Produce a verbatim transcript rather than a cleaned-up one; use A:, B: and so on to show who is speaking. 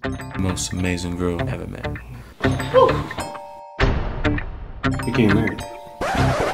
A: Most amazing girl ever met.
B: You're getting married.